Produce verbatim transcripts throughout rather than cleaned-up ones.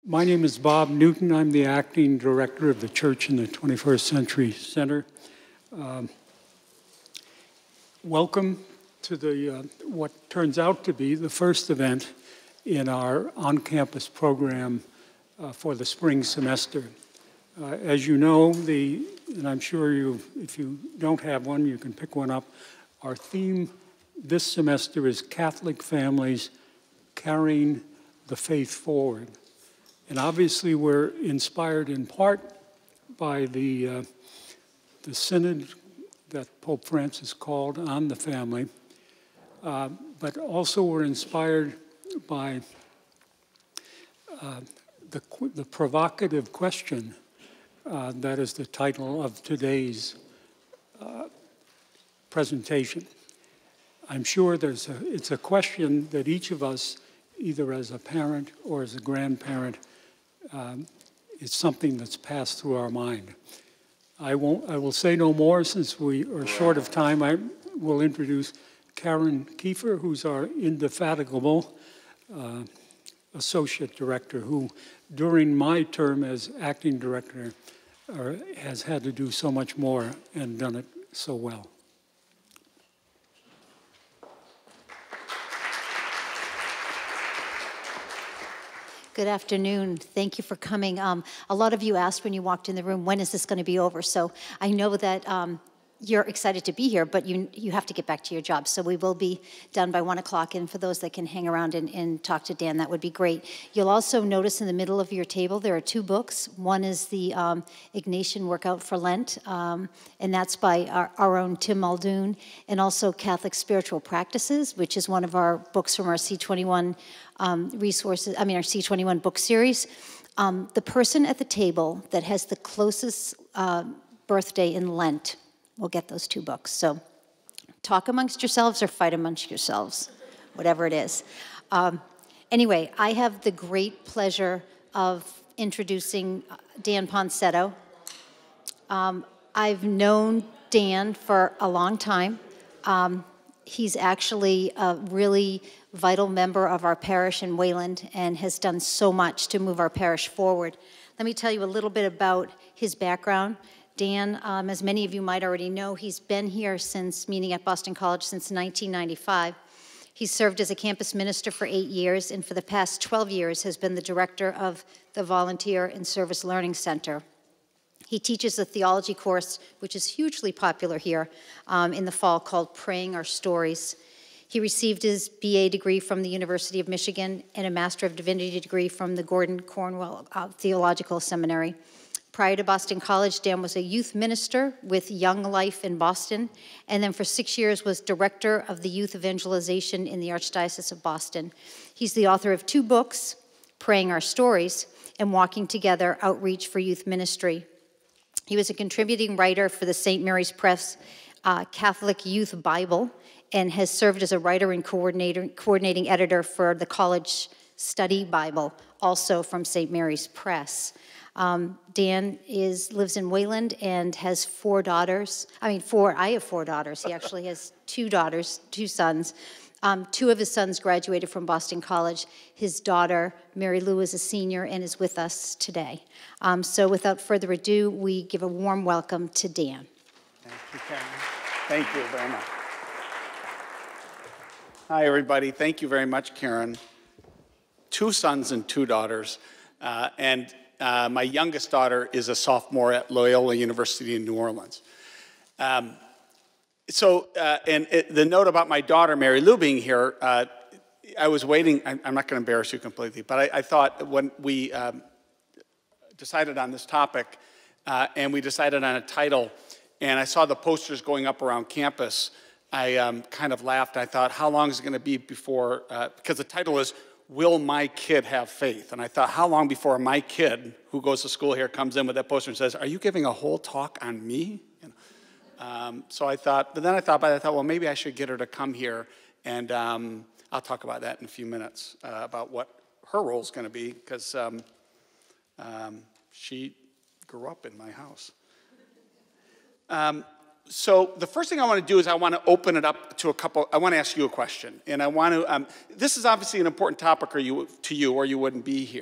My name is Bob Newton. I'm the acting director of the Church in the twenty-first Century Center. Um, welcome to the uh, what turns out to be the first event in our on-campus program uh, for the spring semester. Uh, as you know, the and I'm sure you, if you don't have one, you can pick one up. Our theme this semester is Catholic Families Carrying the Faith Forward. And obviously we're inspired in part by the, uh, the synod that Pope Francis called on the family, uh, but also we're inspired by uh, the, the provocative question uh, that is the title of today's uh, presentation. I'm sure there's a, it's a question that each of us, either as a parent or as a grandparent, Um, it's something that's passed through our mind. I won't. I will say no more since we are short of time. I will introduce Karen Kiefer, who's our indefatigable uh, associate director, who, during my term as acting director, uh, has had to do so much more and done it so well. Good afternoon. Thank you for coming. Um, a lot of you asked when you walked in the room, when is this going to be over? So I know that um, you're excited to be here, but you, you have to get back to your job. So we will be done by one o'clock, and for those that can hang around and, and talk to Dan, that would be great. You'll also notice in the middle of your table, there are two books. One is the um, Ignatian Workout for Lent, um, and that's by our, our own Tim Muldoon, and also Catholic Spiritual Practices, which is one of our books from our C twenty-one Um, resources, I mean our C twenty-one book series. Um, the person at the table that has the closest uh, birthday in Lent will get those two books. So talk amongst yourselves or fight amongst yourselves, whatever it is. Um, anyway, I have the great pleasure of introducing Dan Ponsetto. Um, I've known Dan for a long time. Um, he's actually a really vital member of our parish in Wayland and has done so much to move our parish forward. Let me tell you a little bit about his background. Dan, um, as many of you might already know, he's been here since, meaning at Boston College, since nineteen ninety-five. He's served as a campus minister for eight years, and for the past twelve years has been the director of the Volunteer and Service Learning Center. He teaches a theology course, which is hugely popular here um, in the fall, called Praying Our Stories. He received his B A degree from the University of Michigan and a Master of Divinity degree from the Gordon Cornwell uh, Theological Seminary. Prior to Boston College, Dan was a youth minister with Young Life in Boston, and then for six years was director of the youth evangelization in the Archdiocese of Boston. He's the author of two books, Praying Our Stories and Walking Together, Outreach for Youth Ministry. He was a contributing writer for the Saint Mary's Press uh, Catholic Youth Bible, and has served as a writer and coordinating editor for the College Study Bible, also from Saint Mary's Press. Um, Dan is, lives in Wayland and has four daughters. I mean, four, I have four daughters. He actually has two daughters, two sons. Um, two of his sons graduated from Boston College. His daughter, Mary Lou, is a senior and is with us today. Um, so without further ado, we give a warm welcome to Dan. Thank you, Karen. Thank you very much. Hi, everybody. Thank you very much, Karen. Two sons and two daughters. Uh, and uh, my youngest daughter is a sophomore at Loyola University in New Orleans. Um, so, uh, and it, the note about my daughter, Mary Lou, being here, uh, I was waiting. I'm, I'm not going to embarrass you completely, but I, I thought when we um, decided on this topic, uh, and we decided on a title, and I saw the posters going up around campus, I um, kind of laughed. I thought, how long is it going to be before, uh, because the title is, Will My Kid Have Faith? And I thought, how long before my kid, who goes to school here, comes in with that poster and says, are you giving a whole talk on me? You know, um, so I thought, but then I thought about it, I thought, well, maybe I should get her to come here, and um, I'll talk about that in a few minutes, uh, about what her role is going to be, because um, um, she grew up in my house. Um, So the first thing I want to do is I want to open it up to a couple, I want to ask you a question. And I want to, um, this is obviously an important topic or you, to you or you wouldn't be here.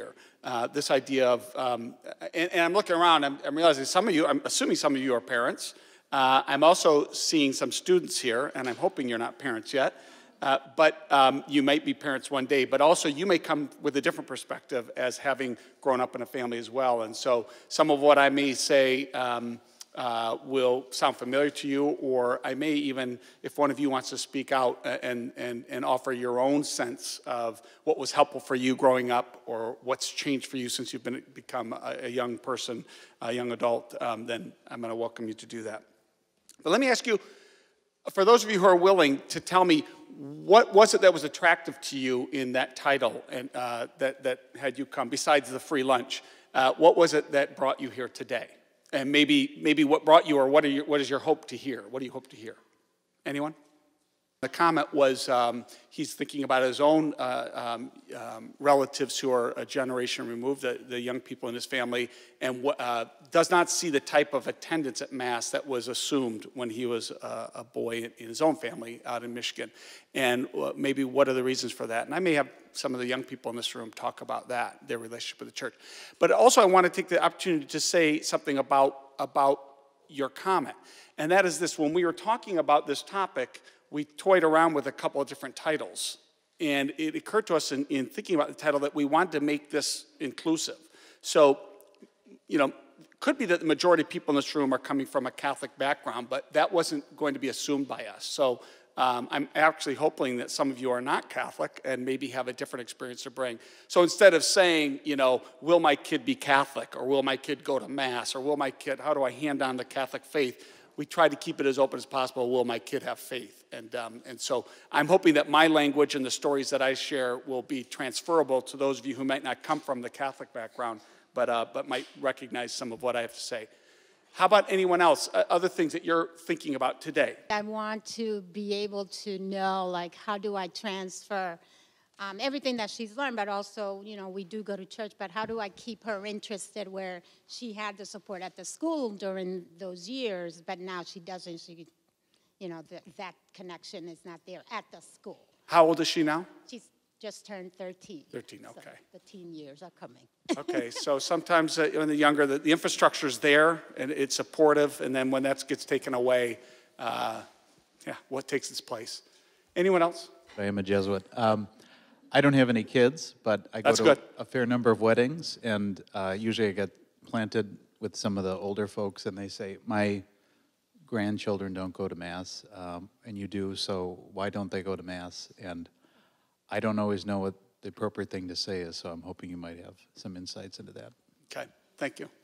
uh, this idea of, um, and, and I'm looking around, I'm, I'm realizing some of you, I'm assuming some of you are parents. Uh, I'm also seeing some students here, and I'm hoping you're not parents yet. Uh, but um, you might be parents one day, but also you may come with a different perspective as having grown up in a family as well. And so some of what I may say um, uh, will sound familiar to you, or I may even, if one of you wants to speak out and, and, and offer your own sense of what was helpful for you growing up, or what's changed for you since you've been, become a, a young person, a young adult, um, then I'm going to welcome you to do that. But let me ask you, for those of you who are willing to tell me, what was it that was attractive to you in that title and uh, that, that had you come, besides the free lunch? Uh, what was it that brought you here today? And maybe, maybe what brought you, or what, are your, what is your hope to hear? What do you hope to hear? Anyone? The comment was um, he's thinking about his own uh, um, um, relatives who are a generation removed, the, the young people in his family, and uh, does not see the type of attendance at Mass that was assumed when he was uh, a boy in, in his own family out in Michigan. And uh, maybe what are the reasons for that? And I may have some of the young people in this room talk about that, their relationship with the church. But also I want to take the opportunity to say something about, about your comment. And that is this: when we were talking about this topic, we toyed around with a couple of different titles. And it occurred to us in, in thinking about the title that we wanted to make this inclusive. So, you know, it could be that the majority of people in this room are coming from a Catholic background, but that wasn't going to be assumed by us. So um, I'm actually hoping that some of you are not Catholic and maybe have a different experience to bring. So instead of saying, you know, will my kid be Catholic, or will my kid go to Mass, or will my kid, how do I hand on the Catholic faith? We try to keep it as open as possible. Will my kid have faith? And, um, and so I'm hoping that my language and the stories that I share will be transferable to those of you who might not come from the Catholic background, but, uh, but might recognize some of what I have to say. How about anyone else? Uh, other things that you're thinking about today? I want to be able to know, like, how do I transfer Um, everything that she's learned, but also, you know, we do go to church, but how do I keep her interested where she had the support at the school during those years, but now she doesn't, she, you know, the, that connection is not there at the school. How old is she now? She's just turned thirteen. thirteen, okay. So the teen years are coming. Okay, so sometimes uh, when the younger, the, the infrastructure's there, and it's supportive, and then when that gets taken away, uh, yeah, what takes its place? Anyone else? I am a Jesuit. Um, I don't have any kids, but I go That's to good. a fair number of weddings, and uh, usually I get planted with some of the older folks, and they say, my grandchildren don't go to Mass, um, and you do, so why don't they go to Mass? And I don't always know what the appropriate thing to say is, so I'm hoping you might have some insights into that. Okay, thank you.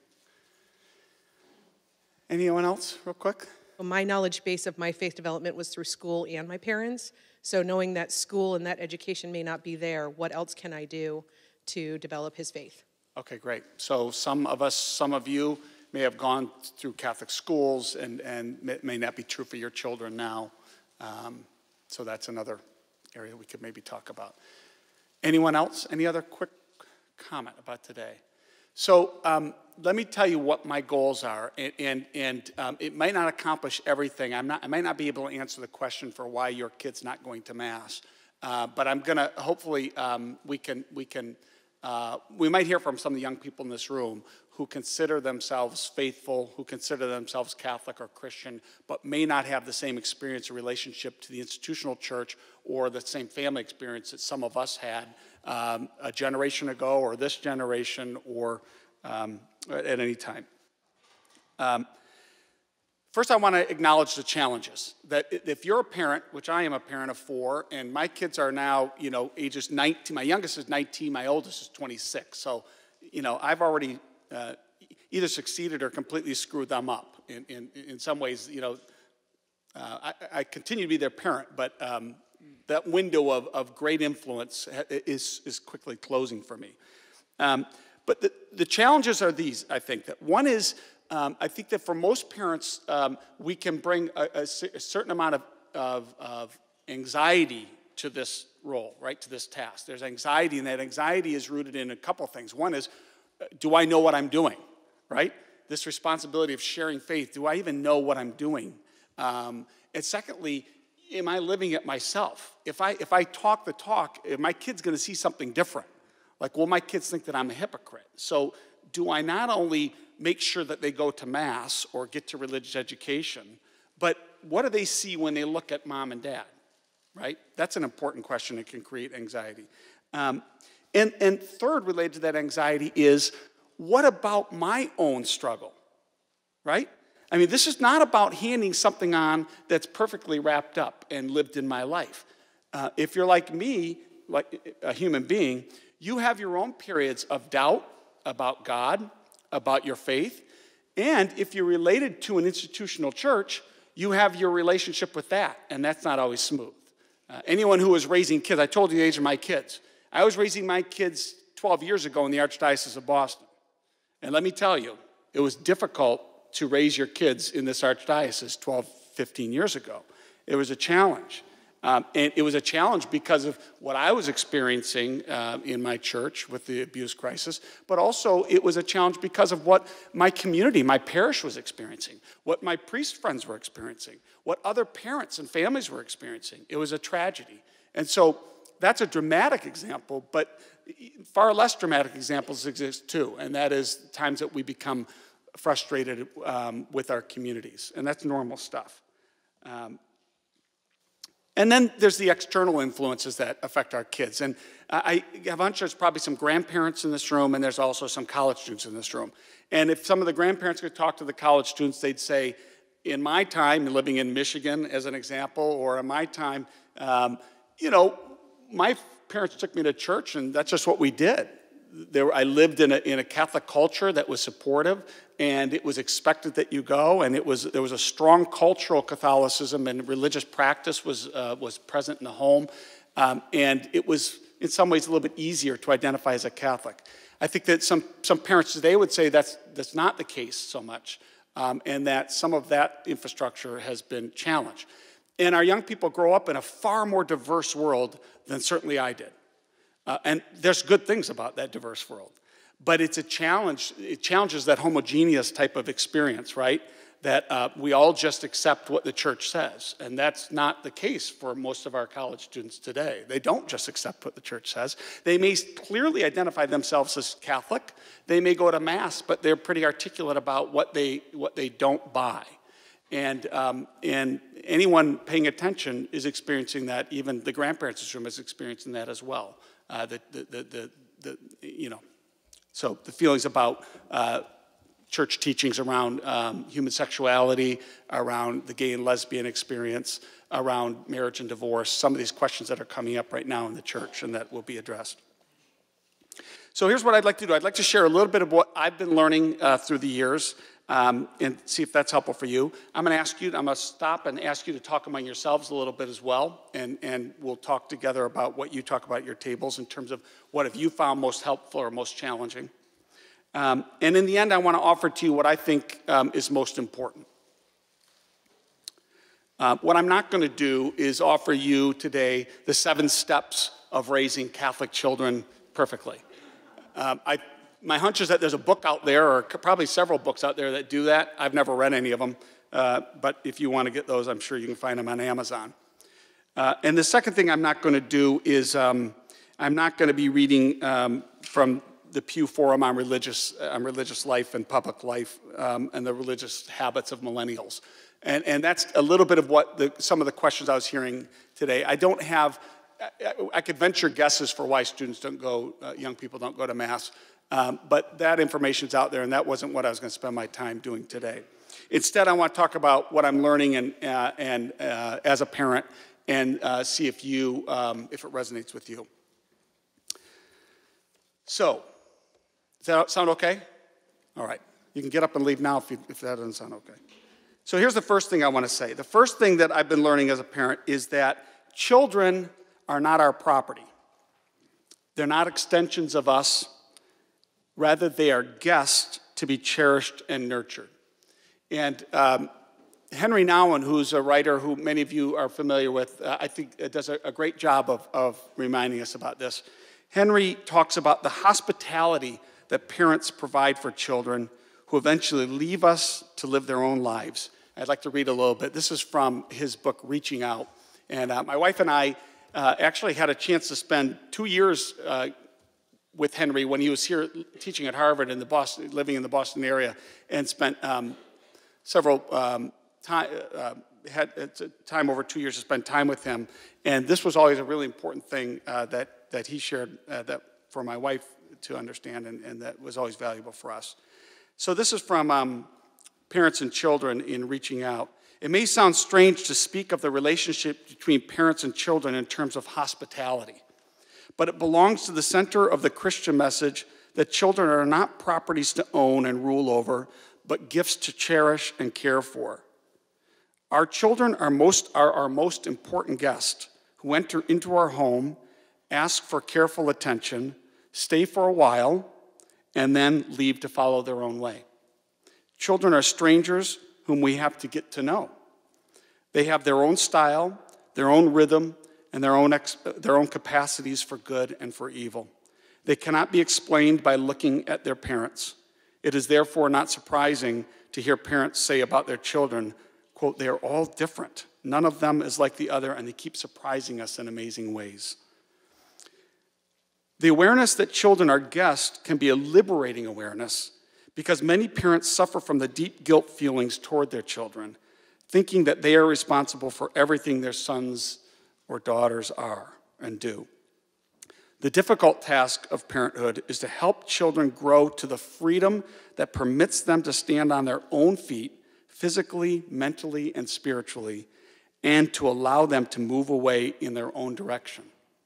Anyone else, real quick? Well, my knowledge base of my faith development was through school and my parents. So knowing that school and that education may not be there, what else can I do to develop his faith? Okay, great. So some of us, some of you may have gone through Catholic schools, and, and it may not be true for your children now. Um, so that's another area we could maybe talk about. Anyone else? Any other quick comment about today? So um, let me tell you what my goals are, and, and, and um, it might not accomplish everything. I'm not, I might not be able to answer the question for why your kid's not going to Mass, uh, but I'm going to, hopefully, um, we can, we can, uh, we might hear from some of the young people in this room who consider themselves faithful, who consider themselves Catholic or Christian, but may not have the same experience or relationship to the institutional church or the same family experience that some of us had um, a generation ago, or this generation, or um, at any time. Um, first, I want to acknowledge the challenges. That if you're a parent, which I am a parent of four, and my kids are now, you know, ages nineteen, my youngest is nineteen, my oldest is twenty-six. So, you know, I've already uh, either succeeded or completely screwed them up. In, in, in some ways, you know, uh, I, I continue to be their parent, but um, that window of, of great influence is, is quickly closing for me. Um, but the, the challenges are these, I think. That one is, um, I think that for most parents, um, we can bring a, a, a certain amount of, of, of anxiety to this role, right, to this task. There's anxiety, and that anxiety is rooted in a couple things. One is, do I know what I'm doing, right? This responsibility of sharing faith, do I even know what I'm doing? Um, and secondly, am I living it myself? If I, if I talk the talk, my kid's going to see something different. Like, will my kids think that I'm a hypocrite? So do I not only make sure that they go to Mass or get to religious education, but what do they see when they look at mom and dad, right? That's an important question that can create anxiety. Um, and, and third, related to that anxiety is, what about my own struggle, right? I mean, this is not about handing something on that's perfectly wrapped up and lived in my life. Uh, if you're like me, like a human being, you have your own periods of doubt about God, about your faith, and if you're related to an institutional church, you have your relationship with that, and that's not always smooth. Uh, anyone who was raising kids, I told you the age of my kids. I was raising my kids twelve years ago in the Archdiocese of Boston. And let me tell you, it was difficult to raise your kids in this Archdiocese twelve, fifteen years ago. It was a challenge. Um, and it was a challenge because of what I was experiencing uh, in my church with the abuse crisis, but also it was a challenge because of what my community, my parish was experiencing, what my priest friends were experiencing, what other parents and families were experiencing. It was a tragedy. And so that's a dramatic example, but far less dramatic examples exist too, and that is times that we become frustrated um, with our communities, and that's normal stuff. Um, And then there's the external influences that affect our kids. And I have a hunch there's probably some grandparents in this room, and there's also some college students in this room. And if some of the grandparents could talk to the college students, they'd say, in my time, living in Michigan as an example, or in my time, um, you know, my parents took me to church, and that's just what we did. There, I lived in a, in a Catholic culture that was supportive, and it was expected that you go, and it was, there was a strong cultural Catholicism, and religious practice was, uh, was present in the home, um, and it was in some ways a little bit easier to identify as a Catholic. I think that some, some parents today would say that's, that's not the case so much, um, and that some of that infrastructure has been challenged. And our young people grow up in a far more diverse world than certainly I did. Uh, and there's good things about that diverse world. But it's a challenge. It challenges that homogeneous type of experience, right? That uh, we all just accept what the church says. And that's not the case for most of our college students today. They don't just accept what the church says. They may clearly identify themselves as Catholic. They may go to Mass, but they're pretty articulate about what they, what they don't buy. And, um, and anyone paying attention is experiencing that. Even the grandparents in this room is experiencing that as well. Uh, the, the, the, the, the, you know, so the feelings about uh, church teachings around um, human sexuality, around the gay and lesbian experience, around marriage and divorce, some of these questions that are coming up right now in the church and that will be addressed. So here's what I'd like to do. I'd like to share a little bit of what I've been learning uh, through the years um, and see if that's helpful for you. I'm going to ask you, I'm going to stop and ask you to talk among yourselves a little bit as well, and, and we'll talk together about what you talk about at your tables in terms of what have you found most helpful or most challenging. Um, and in the end, I want to offer to you what I think um, is most important. Uh, what I'm not going to do is offer you today the seven steps of raising Catholic children perfectly. Um, I, my hunch is that there's a book out there, or probably several books out there that do that. I've never read any of them, uh, but if you want to get those, I'm sure you can find them on Amazon. Uh, and the second thing I'm not going to do is um, I'm not going to be reading um, from the Pew Forum on religious, on religious life and public life um, and the religious habits of millennials. And, and that's a little bit of what the, some of the questions I was hearing today. I don't have, I, I could venture guesses for why students don't go, uh, young people don't go to Mass, um, but that information's out there, and that wasn't what I was going to spend my time doing today. Instead, I want to talk about what I'm learning and, uh, and uh, as a parent, and uh, see if you, um, if it resonates with you. So, does that sound okay? All right. You can get up and leave now if, you, if that doesn't sound okay. So here's the first thing I want to say. The first thing that I've been learning as a parent is that children are not our property. They're not extensions of us. Rather, they are guests to be cherished and nurtured. And um, Henry Nouwen, who's a writer who many of you are familiar with, uh, I think does a, a great job of, of reminding us about this. Henry talks about the hospitality that parents provide for children who eventually leave us to live their own lives. I'd like to read a little bit. This is from his book, Reaching Out. And uh, my wife and I uh, actually had a chance to spend two years uh, with Henry when he was here teaching at Harvard in the Boston, living in the Boston area, and spent um, several um, time, uh, had uh, time over two years to spend time with him. And this was always a really important thing uh, that, that he shared uh, that for my wife to understand, and, and that was always valuable for us. So this is from um, Parents and Children in Reaching Out. It may sound strange to speak of the relationship between parents and children in terms of hospitality, but it belongs to the center of the Christian message that children are not properties to own and rule over, but gifts to cherish and care for. Our children are, most, are our most important guests who enter into our home, ask for careful attention, stay for a while, and then leave to follow their own way. Children are strangers whom we have to get to know. They have their own style, their own rhythm, and their own, ex- their own capacities for good and for evil. They cannot be explained by looking at their parents. It is therefore not surprising to hear parents say about their children, quote, "They are all different. None of them is like the other, and they keep surprising us in amazing ways." The awareness that children are guests can be a liberating awareness because many parents suffer from the deep guilt feelings toward their children, thinking that they are responsible for everything their sons or daughters are and do. The difficult task of parenthood is to help children grow to the freedom that permits them to stand on their own feet, physically, mentally, and spiritually, and to allow them to move away in their own direction.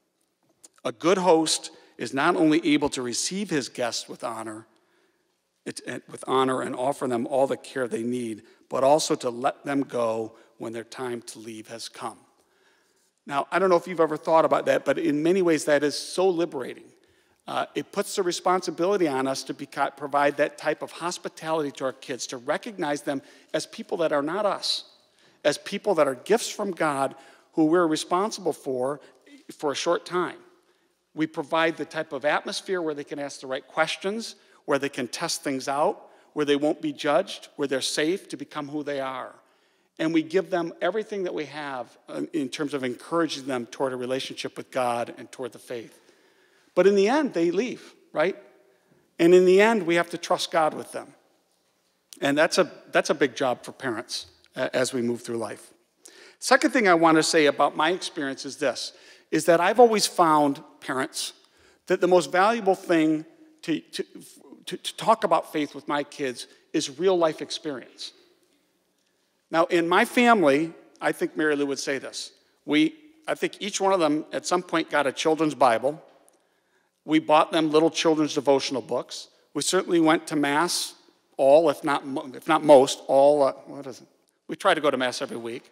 A good host is not only able to receive his guests with honor, it, with honor and offer them all the care they need, but also to let them go when their time to leave has come. Now, I don't know if you've ever thought about that, but in many ways that is so liberating. Uh, it puts the responsibility on us to be, provide that type of hospitality to our kids, to recognize them as people that are not us, as people that are gifts from God who we're responsible for for a short time. We provide the type of atmosphere where they can ask the right questions, where they can test things out, where they won't be judged, where they're safe to become who they are. And we give them everything that we have in terms of encouraging them toward a relationship with God and toward the faith. But in the end, they leave, right? And in the end, we have to trust God with them. And that's a, that's a big job for parents as we move through life. Second thing I want to say about my experience is this, is that I've always found, parents, that the most valuable thing to, to, to, to talk about faith with my kids is real life experience. Now, in my family, I think Mary Lou would say this. We, I think each one of them at some point got a children's Bible. We bought them little children's devotional books. We certainly went to Mass, all, if not, if not most, all, uh, what is it? We try to go to Mass every week.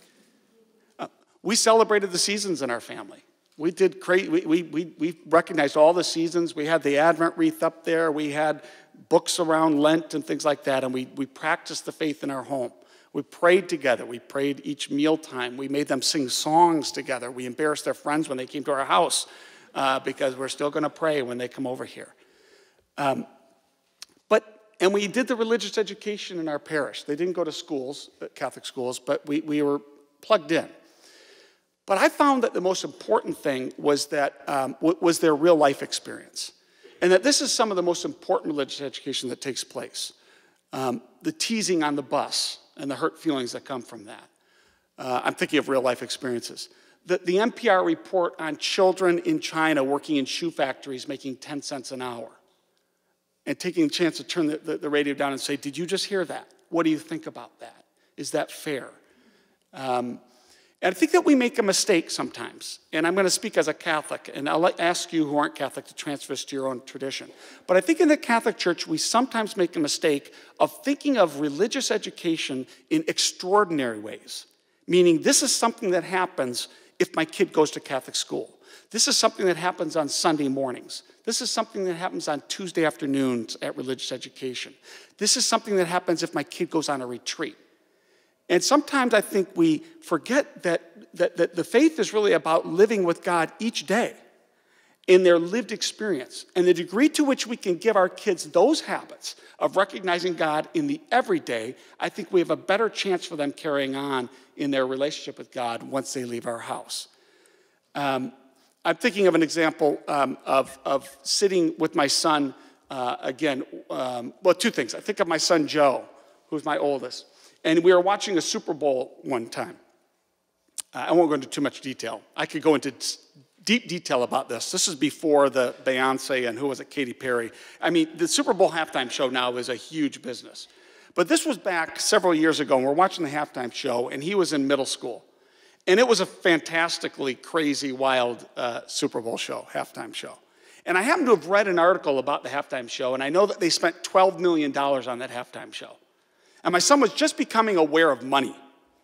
Uh, we celebrated the seasons in our family. We did cra- we, we, we, we recognized all the seasons. We had the Advent wreath up there. We had books around Lent and things like that, and we, we practiced the faith in our home. We prayed together. We prayed each mealtime. We made them sing songs together. We embarrassed their friends when they came to our house uh, because we're still going to pray when they come over here. Um, but and we did the religious education in our parish. They didn't go to schools, Catholic schools, but we, we were plugged in. But I found that the most important thing was that um, was their real life experience, and that this is some of the most important religious education that takes place. Um, the teasing on the bus and the hurt feelings that come from that. Uh, I'm thinking of real life experiences. The, the N P R report on children in China working in shoe factories making ten cents an hour, and taking a chance to turn the, the, the radio down and say, did you just hear that? What do you think about that? Is that fair? Um, and I think that we make a mistake sometimes, and I'm going to speak as a Catholic, and I'll ask you who aren't Catholic to transfer this to your own tradition. But I think in the Catholic Church, we sometimes make a mistake of thinking of religious education in extraordinary ways, meaning this is something that happens if my kid goes to Catholic school. This is something that happens on Sunday mornings. This is something that happens on Tuesday afternoons at religious education. This is something that happens if my kid goes on a retreat. And sometimes I think we forget that, that, that the faith is really about living with God each day in their lived experience. And the degree to which we can give our kids those habits of recognizing God in the everyday, I think we have a better chance for them carrying on in their relationship with God once they leave our house. Um, I'm thinking of an example um, of, of sitting with my son, uh, again, um, well, two things. I think of my son Joe, who's my oldest, and we were watching a Super Bowl one time. Uh, I won't go into too much detail. I could go into deep detail about this. This is before the Beyonce and who was it, Katy Perry. I mean, the Super Bowl halftime show now is a huge business. But this was back several years ago, and we're watching the halftime show, and he was in middle school. And it was a fantastically crazy, wild uh, Super Bowl show, halftime show. And I happen to have read an article about the halftime show, and I know that they spent twelve million dollars on that halftime show. And my son was just becoming aware of money.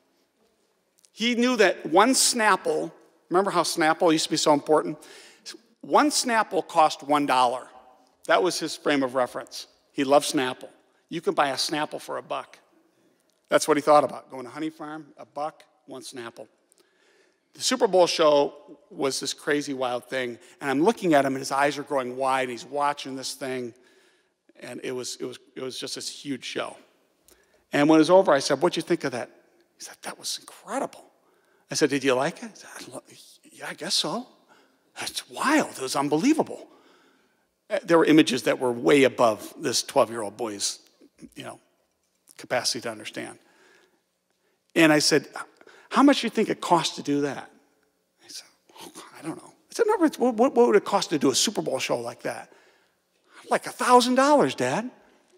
He knew that one Snapple, remember how Snapple used to be so important? One Snapple cost one dollar. That was his frame of reference. He loved Snapple. You can buy a Snapple for a buck. That's what he thought about, going to Honey Farm, a buck, one Snapple. The Super Bowl show was this crazy, wild thing, and I'm looking at him, and his eyes are growing wide, and he's watching this thing, and it was, it was, it was just this huge show. And when it was over, I said, what'd you think of that? He said, that was incredible. I said, did you like it? He said, yeah, I guess so. That's wild. It was unbelievable. There were images that were way above this twelve-year-old boy's, you know, capacity to understand. And I said, how much do you think it cost to do that? He said, oh, I don't know. I said, no, what, what would it cost to do a Super Bowl show like that? Like a thousand dollars, Dad.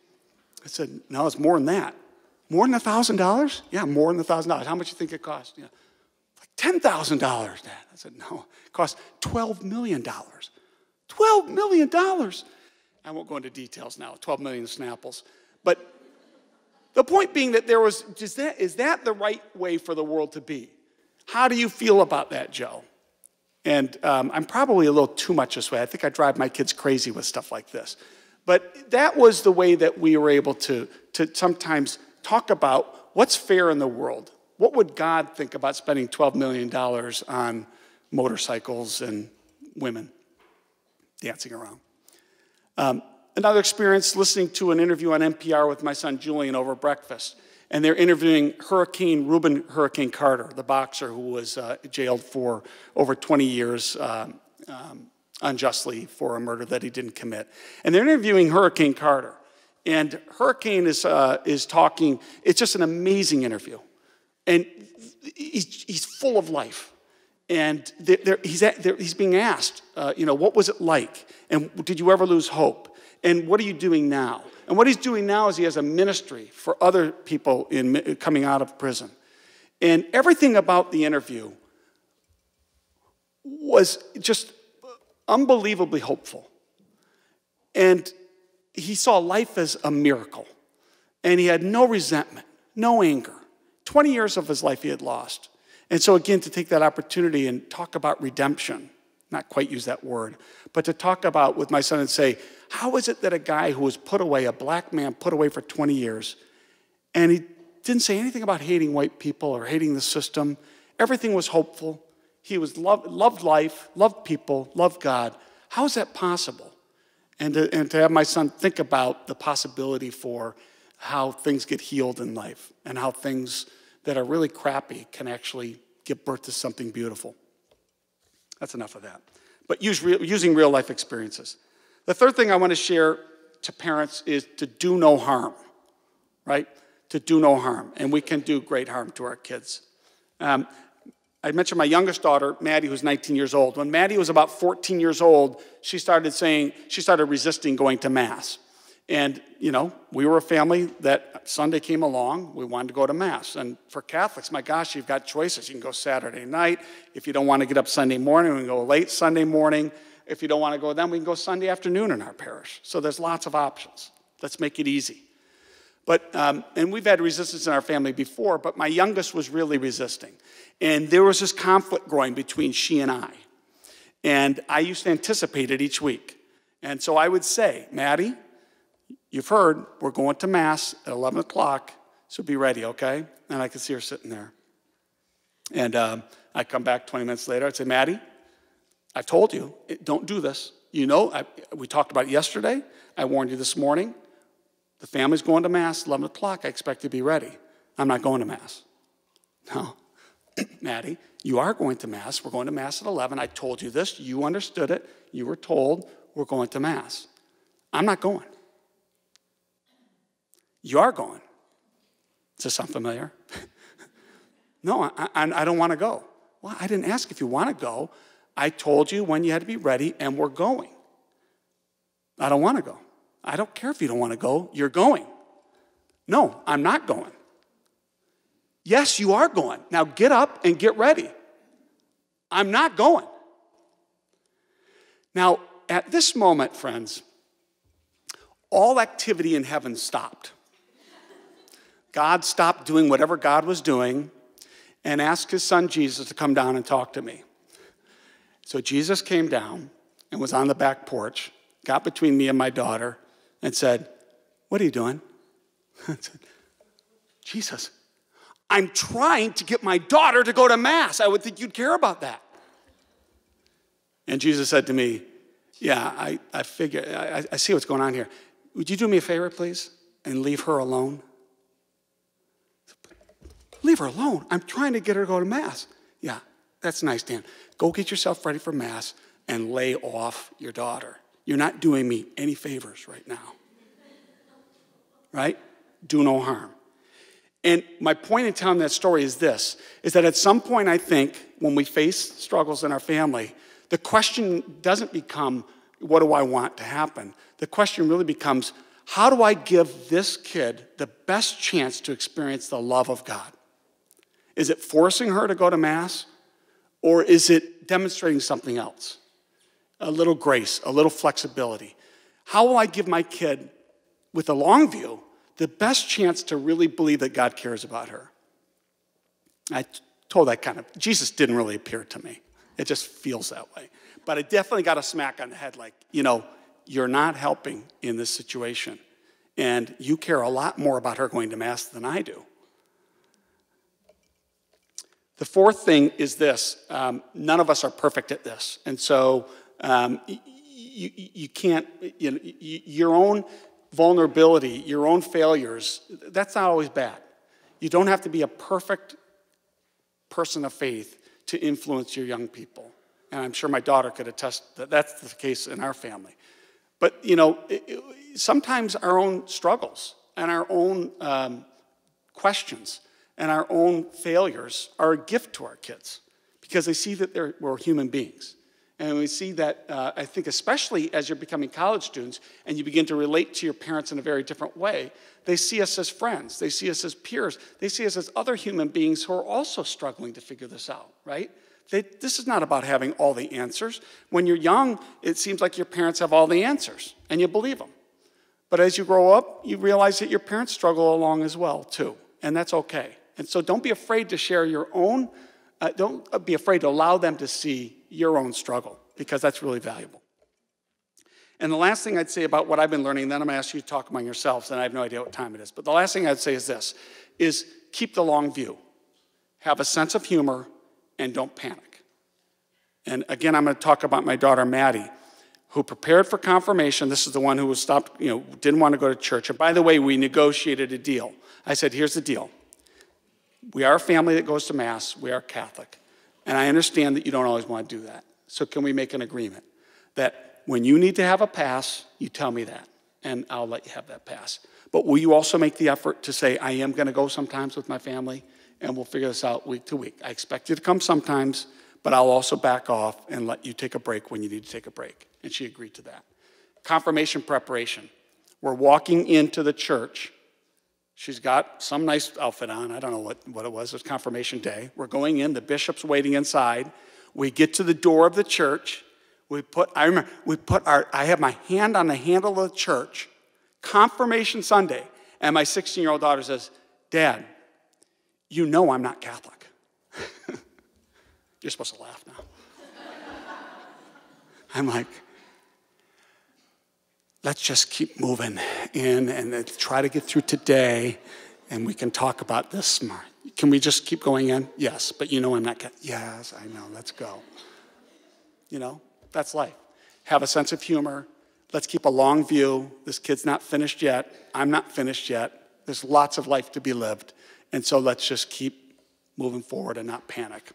I said, no, it's more than that. More than a thousand dollars? Yeah, more than a thousand dollars. How much do you think it cost? Yeah, like ten thousand dollars, Dad. I said, no, it cost twelve million dollars. twelve million dollars. I won't go into details now, twelve million Snapples. But the point being that there was, is that, is that the right way for the world to be? How do you feel about that, Joe? And um, I'm probably a little too much this way. I think I drive my kids crazy with stuff like this. But that was the way that we were able to, to sometimes talk about what's fair in the world. What would God think about spending twelve million dollars on motorcycles and women dancing around? Um, another experience, listening to an interview on N P R with my son Julian over breakfast. And they're interviewing Hurricane, Reuben Hurricane Carter, the boxer who was uh, jailed for over twenty years um, um, unjustly for a murder that he didn't commit. And they're interviewing Hurricane Carter. And Hurricane is, uh, is talking, it's just an amazing interview. And he's, he's full of life. And they're, they're, he's, at, they're, he's being asked, uh, you know, what was it like? And did you ever lose hope? And what are you doing now? And what he's doing now is he has a ministry for other people in, coming out of prison. And everything about the interview was just unbelievably hopeful. And he saw life as a miracle. And he had no resentment, no anger. twenty years of his life he had lost. And so again, to take that opportunity and talk about redemption, not quite use that word, but to talk about with my son and say, how is it that a guy who was put away, a black man put away for twenty years, and he didn't say anything about hating white people or hating the system. Everything was hopeful. He was loved, loved life, loved people, loved God. How is that possible? And to, and to have my son think about the possibility for how things get healed in life and how things that are really crappy can actually give birth to something beautiful. That's enough of that. But use real, using real life experiences. The third thing I want to share to parents is to do no harm, right? To do no harm. And we can do great harm to our kids. Um, I mentioned my youngest daughter, Maddie, who's nineteen years old. When Maddie was about fourteen years old, she started saying, she started resisting going to Mass. And, you know, we were a family that Sunday came along, we wanted to go to Mass. And for Catholics, my gosh, you've got choices. You can go Saturday night. If you don't want to get up Sunday morning, we can go late Sunday morning. If you don't want to go then, we can go Sunday afternoon in our parish. So there's lots of options. Let's make it easy. But, um, and we've had resistance in our family before, but my youngest was really resisting. And there was this conflict growing between she and I. And I used to anticipate it each week. And so I would say, Maddie, you've heard, we're going to Mass at eleven o'clock, so be ready, okay? And I could see her sitting there. And um, I'd come back twenty minutes later, I'd say, Maddie, I told you, don't do this. You know, I, we talked about it yesterday. I warned you this morning. The family's going to Mass, eleven o'clock. I expect you to be ready. I'm not going to Mass. No. Maddie, you are going to Mass. We're going to Mass at eleven. I told you this. You understood it. You were told we're going to Mass. I'm not going. You are going. Does this sound familiar? No, I, I, I don't want to go. Well, I didn't ask if you want to go. I told you when you had to be ready, and we're going. I don't want to go. I don't care if you don't want to go. You're going. No, I'm not going. Yes, you are going. Now get up and get ready. I'm not going. Now, at this moment, friends, all activity in heaven stopped. God stopped doing whatever God was doing and asked his son Jesus to come down and talk to me. So Jesus came down and was on the back porch, got between me and my daughter, and said, "What are you doing?" I said, "Jesus, I'm trying to get my daughter to go to Mass. I would think you'd care about that." And Jesus said to me, "Yeah, I, I figure, I, I see what's going on here. Would you do me a favor, please, and leave her alone?" "Leave her alone? I'm trying to get her to go to Mass." "Yeah, that's nice, Dan. Go get yourself ready for Mass and lay off your daughter. You're not doing me any favors right now. Right? Do no harm." And my point in telling that story is this, is that at some point, I think, when we face struggles in our family, the question doesn't become, what do I want to happen? The question really becomes, how do I give this kid the best chance to experience the love of God? Is it forcing her to go to Mass, or is it demonstrating something else? A little grace, a little flexibility. How will I give my kid, with a long view, the best chance to really believe that God cares about her? I told that kind of, Jesus didn't really appear to me. It just feels that way. But I definitely got a smack on the head like, you know, you're not helping in this situation. And you care a lot more about her going to Mass than I do. The fourth thing is this. Um, none of us are perfect at this. And so um, you, you can't, you know, your own vulnerability, your own failures, that's not always bad. You don't have to be a perfect person of faith to influence your young people. And I'm sure my daughter could attest that that's the case in our family. But, you know, it, it, sometimes our own struggles and our own um, questions and our own failures are a gift to our kids because they see that they're, we're human beings. And we see that, uh, I think, especially as you're becoming college students and you begin to relate to your parents in a very different way, they see us as friends. They see us as peers. They see us as other human beings who are also struggling to figure this out, right? They, this is not about having all the answers. When you're young, it seems like your parents have all the answers, and you believe them. But as you grow up, you realize that your parents struggle along as well, too, and that's okay. And so don't be afraid to share your own, uh, don't be afraid to allow them to see your own struggle, because that's really valuable. And the last thing I'd say about what I've been learning, then I'm going to ask you to talk among yourselves, and I have no idea what time it is, but the last thing I'd say is this, is keep the long view. Have a sense of humor, and don't panic. And again, I'm going to talk about my daughter, Maddie, who prepared for confirmation. This is the one who was stopped, you know, didn't want to go to church. And by the way, we negotiated a deal. I said, here's the deal. We are a family that goes to Mass. We are Catholic. And I understand that you don't always want to do that. So can we make an agreement that when you need to have a pass, you tell me that, and I'll let you have that pass. But will you also make the effort to say, I am going to go sometimes with my family, and we'll figure this out week to week. I expect you to come sometimes, but I'll also back off and let you take a break when you need to take a break. And she agreed to that. Confirmation preparation. We're walking into the church. She's got some nice outfit on. I don't know what, what it was. It was confirmation day. We're going in. The bishop's waiting inside. We get to the door of the church. We put, I remember, we put our, I have my hand on the handle of the church. Confirmation Sunday. And my sixteen-year-old daughter says, Dad, you know I'm not Catholic. You're supposed to laugh now. I'm like, let's just keep moving in and try to get through today, and we can talk about this smart. Can we just keep going in? Yes, but you know I'm not Catholic. Yes, I know, let's go. You know, that's life. Have a sense of humor. Let's keep a long view. This kid's not finished yet. I'm not finished yet. There's lots of life to be lived. And so let's just keep moving forward and not panic.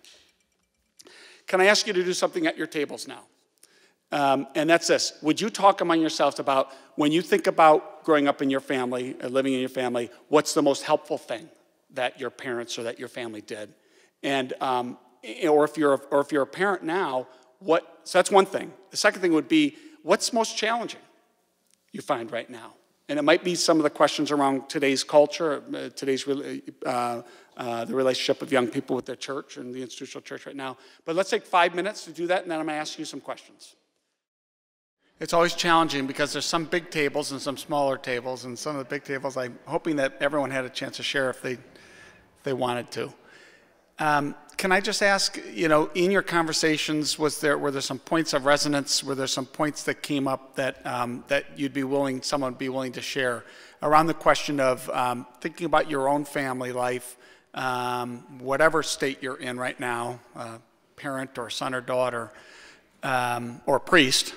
Can I ask you to do something at your tables now? Um, and that's this. Would you talk among yourselves about, when you think about growing up in your family, or living in your family, what's the most helpful thing that your parents or that your family did? And, um, or, if you're, or if you're a parent now, what, so that's one thing. The second thing would be, what's most challenging you find right now? And it might be some of the questions around today's culture, uh, today's, uh, uh, the relationship of young people with their church and the institutional church right now. But let's take five minutes to do that, and then I'm going to ask you some questions. It's always challenging because there's some big tables and some smaller tables, and some of the big tables, I'm hoping that everyone had a chance to share if they, if they wanted to. Um, can I just ask, you know, in your conversations, was there, were there some points of resonance? Were there some points that came up that, um, that you'd be willing, someone would be willing to share around the question of um, thinking about your own family life, um, whatever state you're in right now, uh, parent or son or daughter, um, or priest,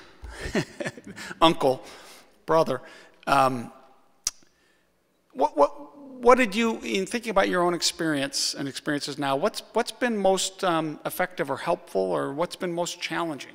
uncle, brother. Um, what, what, what did you, in thinking about your own experience and experiences now, what's, what's been most um, effective or helpful, or what's been most challenging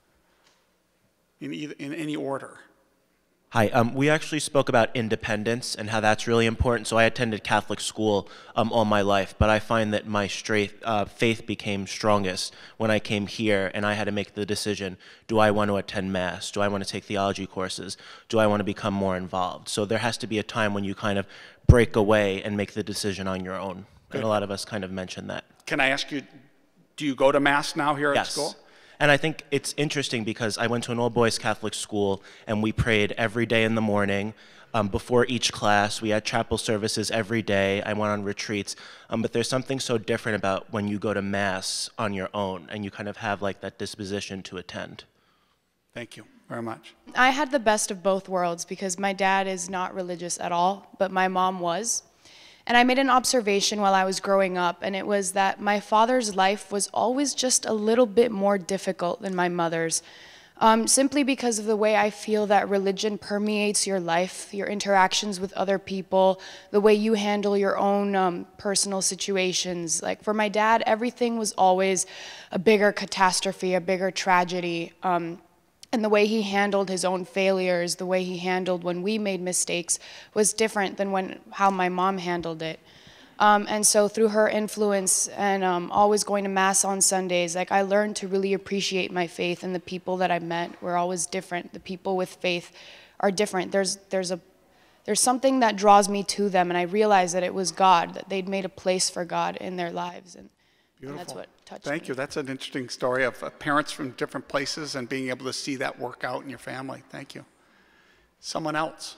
in, either, in any order? Hi, um, we actually spoke about independence and how that's really important. So I attended Catholic school um, all my life, but I find that my straight, uh, faith became strongest when I came here and I had to make the decision, do I want to attend Mass? Do I want to take theology courses? Do I want to become more involved? So there has to be a time when you kind of break away and make the decision on your own. Good. And a lot of us kind of mentioned that. Can I ask you, do you go to Mass now here yes. at school? And I think it's interesting because I went to an all-boys Catholic school and we prayed every day in the morning. Um, before each class, we had chapel services every day. I went on retreats. Um, but there's something so different about when you go to Mass on your own and you kind of have like that disposition to attend. Thank you very much. I had the best of both worlds because my dad is not religious at all, but my mom was. And I made an observation while I was growing up, and it was that my father's life was always just a little bit more difficult than my mother's, um, simply because of the way I feel that religion permeates your life, your interactions with other people, the way you handle your own um, personal situations. Like for my dad, everything was always a bigger catastrophe, a bigger tragedy. Um, And the way he handled his own failures, the way he handled when we made mistakes was different than when, how my mom handled it. Um, and so through her influence and um, always going to Mass on Sundays, like I learned to really appreciate my faith, and the people that I met were always different. The people with faith are different. There's, there's, a, there's something that draws me to them, and I realized that it was God, that they'd made a place for God in their lives. And, and that's what touched me. Thank you. That's an interesting story of uh, parents from different places and being able to see that work out in your family. Thank you. Someone else.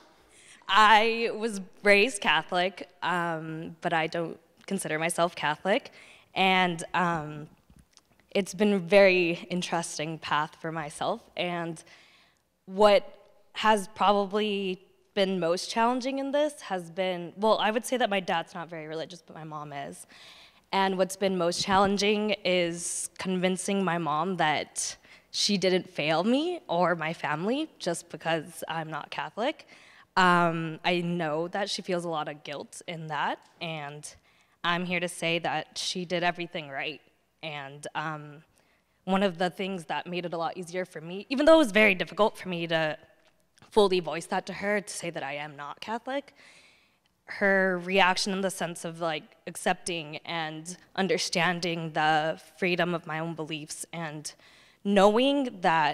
I was raised Catholic, um, but I don't consider myself Catholic. And um, it's been a very interesting path for myself. And what has probably been most challenging in this has been, well, I would say that my dad's not very religious, but my mom is. And what's been most challenging is convincing my mom that she didn't fail me or my family just because I'm not Catholic. Um, I know that she feels a lot of guilt in that, and I'm here to say that she did everything right. And um, one of the things that made it a lot easier for me, even though it was very difficult for me to fully voice that to her, to say that I am not Catholic, her reaction in the sense of like accepting and understanding the freedom of my own beliefs and knowing that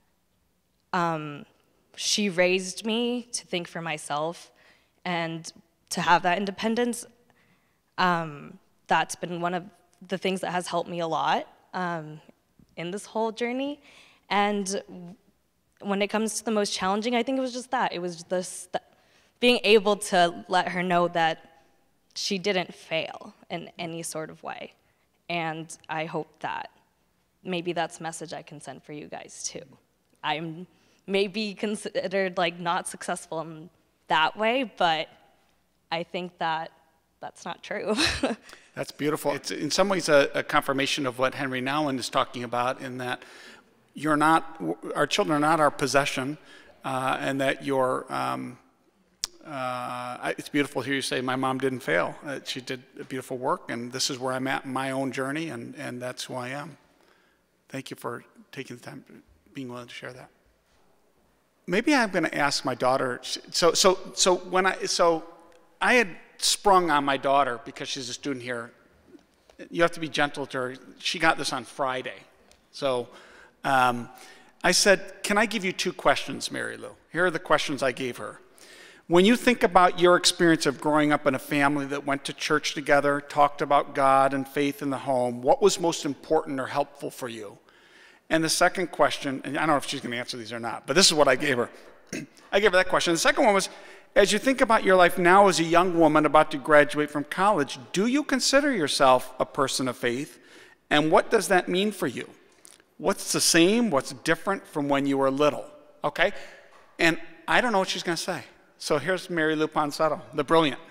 um, she raised me to think for myself and to have that independence, um, that's been one of the things that has helped me a lot um, in this whole journey. And when it comes to the most challenging, I think it was just that. It was this, that being able to let her know that she didn't fail in any sort of way. And I hope that maybe that's a message I can send for you guys too. I'm maybe considered like not successful in that way, but I think that that's not true. That's beautiful. It's in some ways a, a confirmation of what Henry Nouwen is talking about, in that you're not, our children are not our possession, uh, and that you're, um, uh, it's beautiful to hear you say my mom didn't fail. Uh, she did beautiful work, and this is where I'm at in my own journey, and, and that's who I am. Thank you for taking the time, being willing to share that. Maybe I'm going to ask my daughter. So, so, so when I, so I had sprung on my daughter because she's a student here. You have to be gentle to her. She got this on Friday, so um, I said, "Can I give you two questions, Mary Lou?" Here are the questions I gave her. When you think about your experience of growing up in a family that went to church together, talked about God and faith in the home, what was most important or helpful for you? And the second question, and I don't know if she's going to answer these or not, but this is what I gave her. I gave her that question. The second one was, as you think about your life now as a young woman about to graduate from college, do you consider yourself a person of faith? And what does that mean for you? What's the same? What's different from when you were little? Okay? And I don't know what she's going to say. So here's Mary Lou Ponsetto, the brilliant.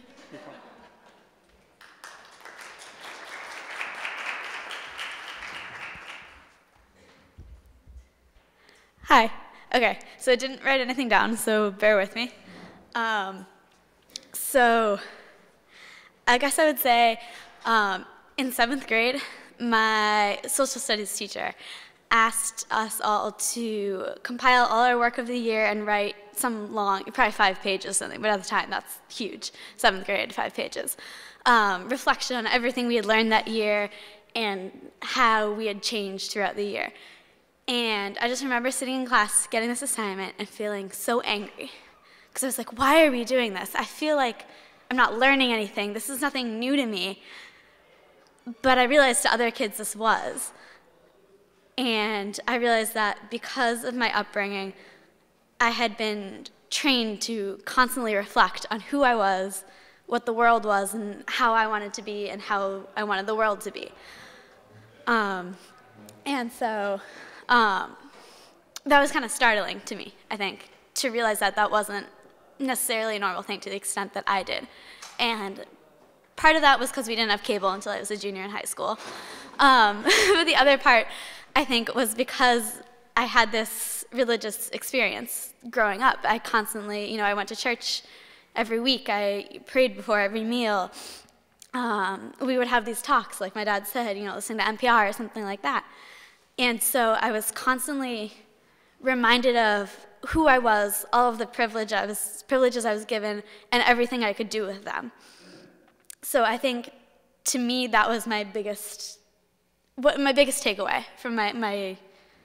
Hi. Okay, so I didn't write anything down, so bear with me. Um, so I guess I would say um, in seventh grade, my social studies teacher asked us all to compile all our work of the year and write some long, probably five pages or something, but at the time that's huge, seventh grade, five pages. Um, reflection on everything we had learned that year and how we had changed throughout the year. And I just remember sitting in class, getting this assignment, and feeling so angry. Because I was like, why are we doing this? I feel like I'm not learning anything. This is nothing new to me. But I realized to other kids this was. And I realized that because of my upbringing, I had been trained to constantly reflect on who I was, what the world was, and how I wanted to be, and how I wanted the world to be. Um, and so um, that was kind of startling to me, I think, to realize that that wasn't necessarily a normal thing to the extent that I did. And part of that was because we didn't have cable until I was a junior in high school. Um, but the other part, I think, was because I had this religious experience growing up. I constantly, you know, I went to church every week. I prayed before every meal. Um, we would have these talks, like my dad said, you know, listening to N P R or something like that. And so I was constantly reminded of who I was, all of the privilege I was, privileges I was given, and everything I could do with them. So I think, to me, that was my biggest, what my biggest takeaway from my my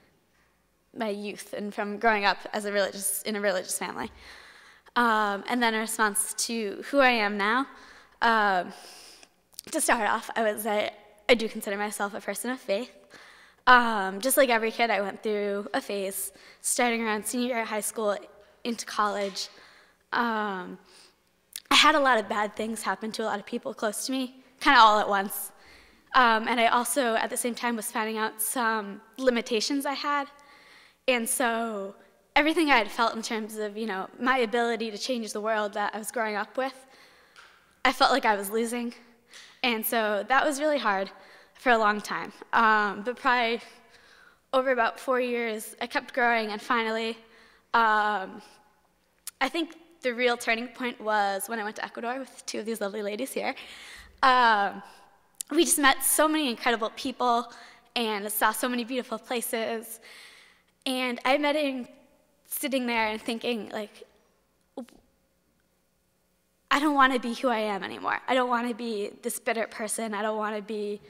my youth and from growing up as a religious in a religious family. Um, and then in response to who I am now, um, to start off, I would say I do consider myself a person of faith. Um, just like every kid, I went through a phase, starting around senior year of high school into college. Um, I had a lot of bad things happen to a lot of people close to me, kind of all at once. Um, and I also, at the same time, was finding out some limitations I had. And so everything I had felt in terms of, you know, my ability to change the world that I was growing up with, I felt like I was losing. And so that was really hard for a long time. Um, but probably over about four years, I kept growing, and finally, um, I think the real turning point was when I went to Ecuador with two of these lovely ladies here. Um, we just met so many incredible people and saw so many beautiful places. And I met him sitting there and thinking, like, I don't want to be who I am anymore. I don't want to be this bitter person. I don't want to be,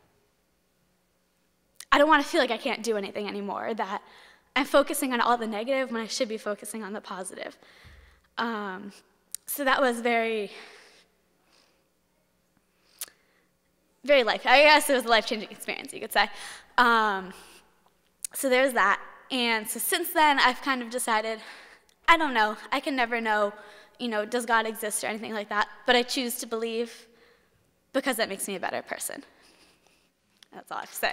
I don't want to feel like I can't do anything anymore, that I'm focusing on all the negative when I should be focusing on the positive. Um, so that was very, very life, I guess it was a life-changing experience, you could say. Um, so there's that. And so since then, I've kind of decided, I don't know, I can never know, you know, does God exist or anything like that, but I choose to believe because that makes me a better person. That's all I have to say.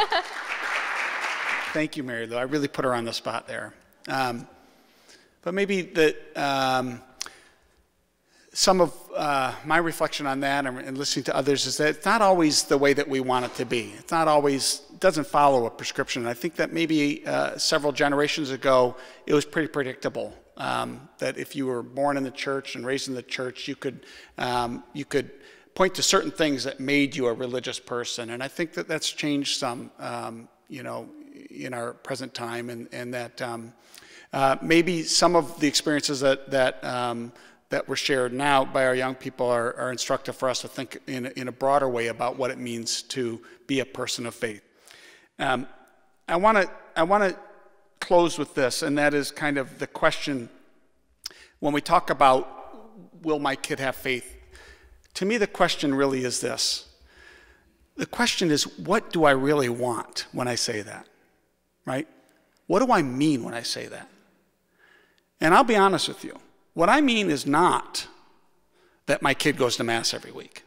Thank you, Mary Lou. I really put her on the spot there. Um, but maybe the, um, some of uh, my reflection on that and, and listening to others is that it's not always the way that we want it to be. It's not always, it doesn't follow a prescription. I think that maybe uh, several generations ago, it was pretty predictable. Um, that if you were born in the church and raised in the church, you could, um, you could point to certain things that made you a religious person. And I think that that's changed some, um, you know, in our present time, and, and that um, uh, maybe some of the experiences that, that um, that were shared now by our young people are, are instructive for us to think in, in a broader way about what it means to be a person of faith. Um, I want to I want to close with this, and that is kind of the question when we talk about, will my kid have faith? To me, the question really is this. The question is, what do I really want when I say that, right? What do I mean when I say that? And I'll be honest with you. What I mean is not that my kid goes to Mass every week.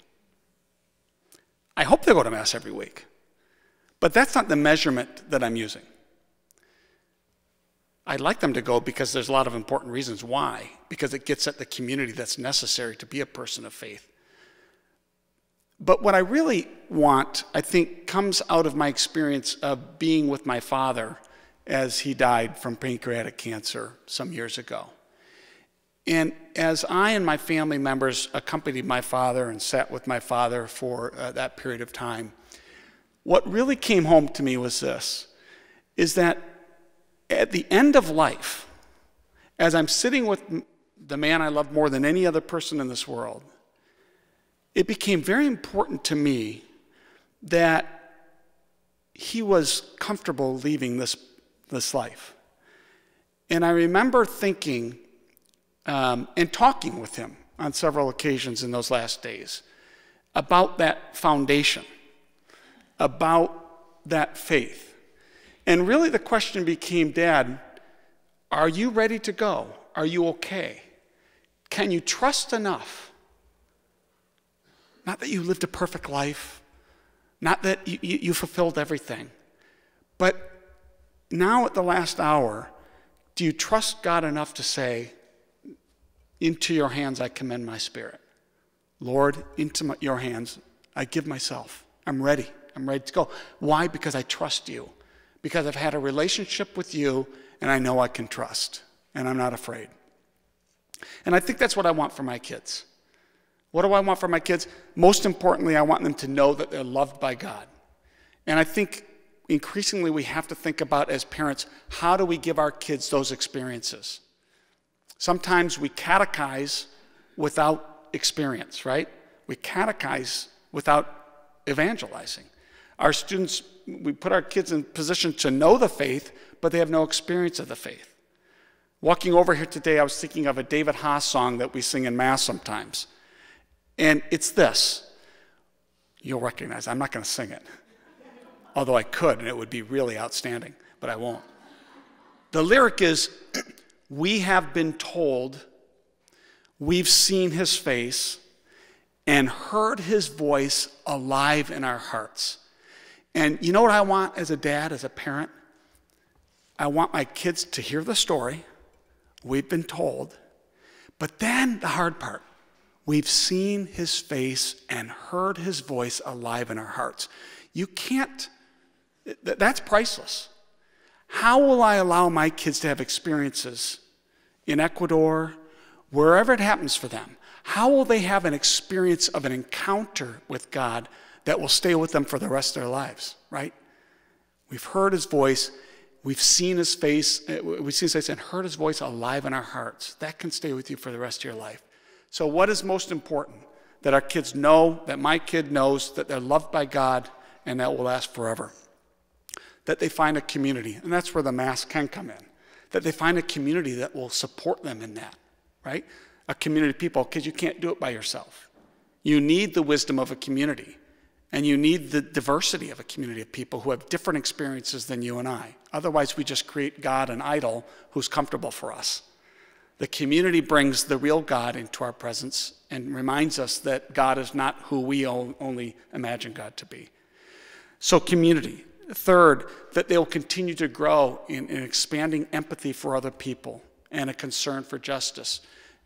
I hope they go to Mass every week. But that's not the measurement that I'm using. I'd like them to go because there's a lot of important reasons why. Because it gets at the community that's necessary to be a person of faith. But what I really want, I think, comes out of my experience of being with my father as he died from pancreatic cancer some years ago. And as I and my family members accompanied my father and sat with my father for uh, that period of time, what really came home to me was this, is that at the end of life, as I'm sitting with the man I love more than any other person in this world, it became very important to me that he was comfortable leaving this, this life. And I remember thinking, Um, and talking with him on several occasions in those last days about that foundation, about that faith. And really the question became, Dad, are you ready to go? Are you okay? Can you trust enough? Not that you lived a perfect life, not that you, you, you fulfilled everything, but now at the last hour, do you trust God enough to say, into your hands I commend my spirit. Lord, into my, your hands I give myself. I'm ready. I'm ready to go. Why? Because I trust you. Because I've had a relationship with you and I know I can trust and I'm not afraid. And I think that's what I want for my kids. What do I want for my kids? Most importantly, I want them to know that they're loved by God. And I think increasingly we have to think about, as parents, how do we give our kids those experiences? Sometimes we catechize without experience, right? We catechize without evangelizing. Our students, we put our kids in position to know the faith, but they have no experience of the faith. Walking over here today, I was thinking of a David Haas song that we sing in Mass sometimes. And it's this. You'll recognize, I'm not going to sing it. Although I could, and it would be really outstanding, but I won't. The lyric is, we have been told, we've seen his face, and heard his voice alive in our hearts. And you know what I want as a dad, as a parent? I want my kids to hear the story, we've been told, but then the hard part, we've seen his face and heard his voice alive in our hearts. You can't, that's priceless. How will I allow my kids to have experiences in Ecuador, wherever it happens for them? How will they have an experience of an encounter with God that will stay with them for the rest of their lives, right? We've heard his voice, we've seen his face, we've seen his face and heard his voice alive in our hearts. That can stay with you for the rest of your life. So what is most important? That our kids know, that my kid knows that they're loved by God and that will last forever. That they find a community, and that's where the Mass can come in. That they find a community that will support them in that, right? A community of people, because you can't do it by yourself. You need the wisdom of a community, and you need the diversity of a community of people who have different experiences than you and I. Otherwise, we just create God an idol who's comfortable for us. The community brings the real God into our presence and reminds us that God is not who we only imagine God to be. So community. Third, that they will continue to grow in, in expanding empathy for other people and a concern for justice.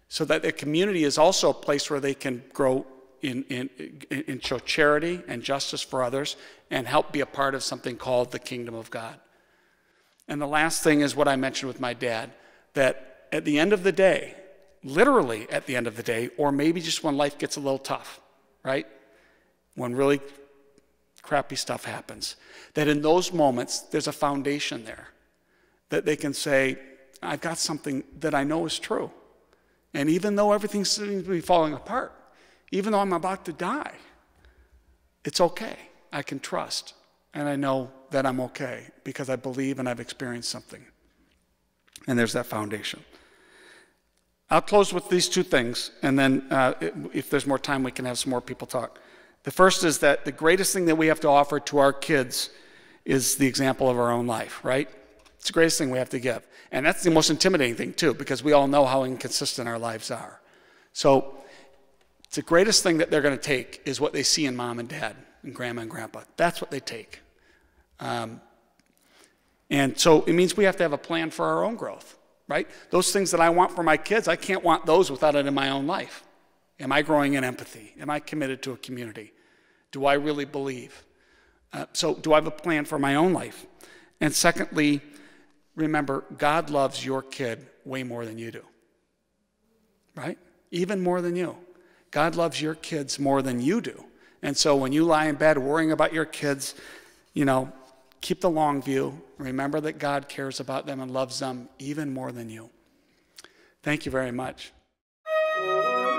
so that the community is also a place where they can grow in, in, in, in show charity and justice for others and help be a part of something called the kingdom of God. And the last thing is what I mentioned with my dad, that at the end of the day, literally at the end of the day, or maybe just when life gets a little tough, right? When really crappy stuff happens, that in those moments, there's a foundation there that they can say, I've got something that I know is true. And even though everything seems to be falling apart, even though I'm about to die, it's okay. I can trust. And I know that I'm okay because I believe and I've experienced something. And there's that foundation. I'll close with these two things, and then uh, if there's more time, we can have some more people talk. The first is that the greatest thing that we have to offer to our kids is the example of our own life, right? It's the greatest thing we have to give. And that's the most intimidating thing, too, because we all know how inconsistent our lives are. So the greatest thing that they're going to take is what they see in mom and dad and grandma and grandpa. That's what they take. Um, and so it means we have to have a plan for our own growth, right? Those things that I want for my kids, I can't want those without it in my own life. Am I growing in empathy? Am I committed to a community? Do I really believe? Uh, so do I have a plan for my own life? And secondly, remember, God loves your kid way more than you do, right? Even more than you. God loves your kids more than you do. And so when you lie in bed worrying about your kids, you know, keep the long view. Remember that God cares about them and loves them even more than you. Thank you very much.